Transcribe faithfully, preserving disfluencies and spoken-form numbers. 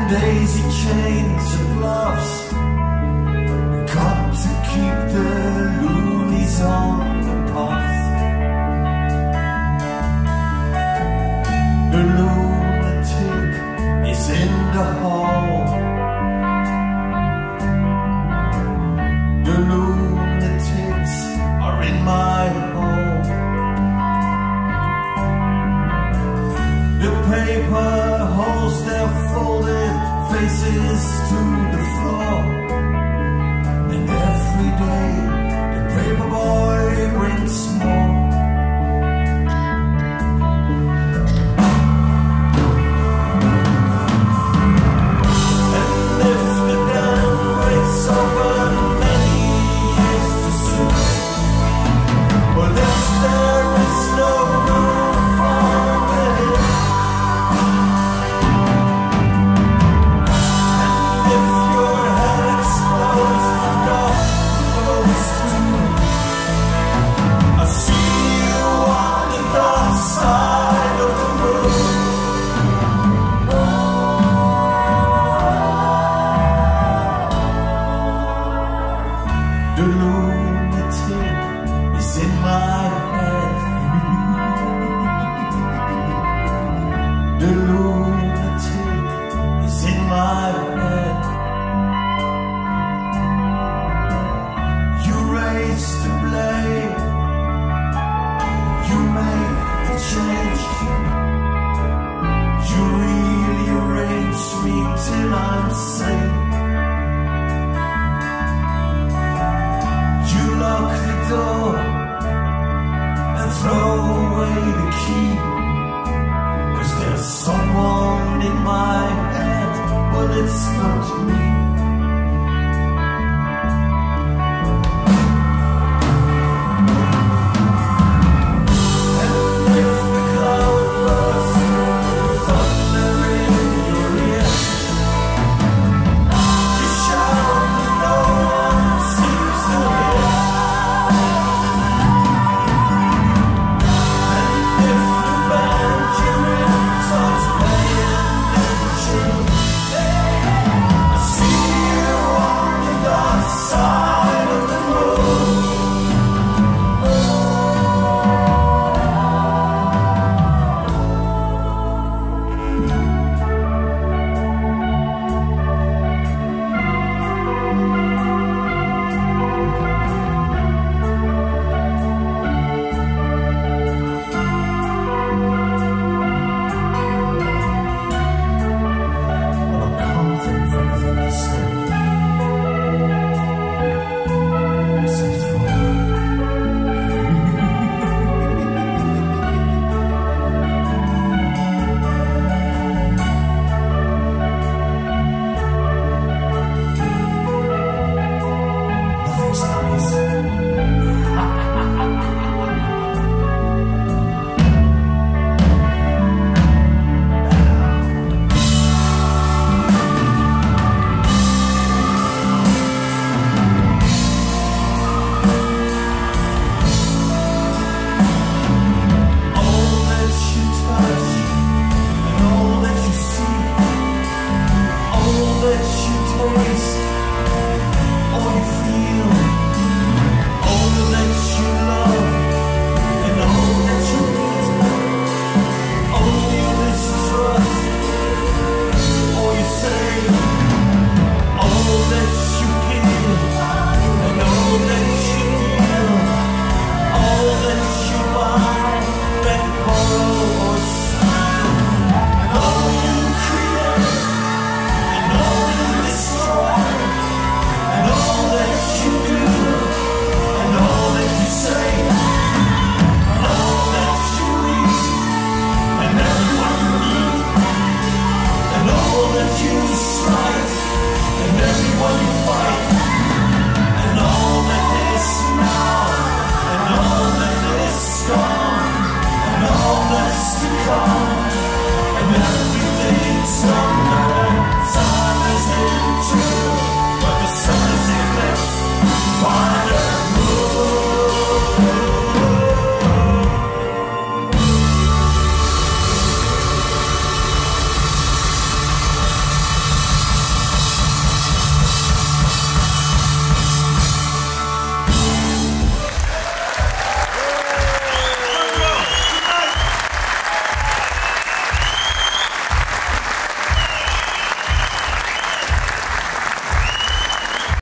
daisy chains and gloves. Got to keep the loonies on the path. The lunatic is in the hall. The lunatics are in my hall. The paper holds their folded faces to the floor. And every day the paper boy brings more. And if the dam breaks open many years too soon, well, this there is no room for it. And if your head explodes, God goes too. I see you on the dark side of the moon. The lunatic is in my head. The lunatic is in my head. You raise the blade, you make the change. You rearrange me till I'm sane. You lock the door and throw away the key. 'Cause there's someone in my head, but it's not me.